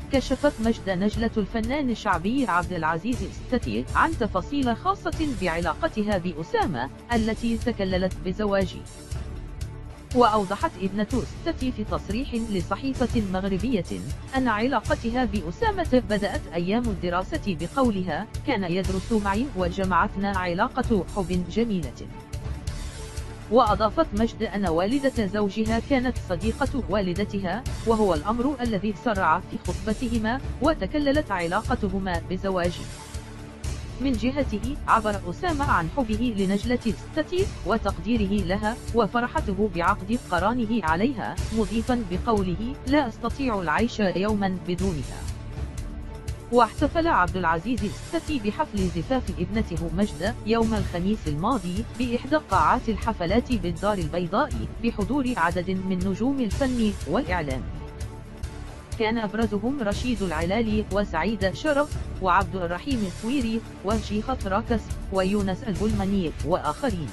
كشفت مجد نجلة الفنان الشعبي عبد العزيز الستي عن تفاصيل خاصة بعلاقتها بأسامة التي تكللت بزواجه. وأوضحت ابنة الستي في تصريح لصحيفة مغربية أن علاقتها بأسامة بدأت أيام الدراسة بقولها: كان يدرس معي وجمعتنا علاقة حب جميلة. وأضافت مجد أن والدة زوجها كانت صديقة والدتها، وهو الأمر الذي سرع في خطبتهما وتكللت علاقتهما بزواجه. من جهته عبر أسامة عن حبه لنجلة الستي وتقديره لها وفرحته بعقد قرانه عليها، مضيفا بقوله: لا أستطيع العيش يوما بدونها. واحتفل عبد العزيز الستي بحفل زفاف ابنته مجد يوم الخميس الماضي بإحدى قاعات الحفلات بالدار البيضاء بحضور عدد من نجوم الفن والإعلام. كان أبرزهم رشيد العلالي وسعيد شرف وعبد الرحيم السويري وشيخة راكس ويونس البلمني وآخرين.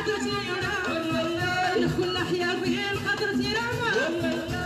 قدرتي انا كل حياه فين قدرتي انا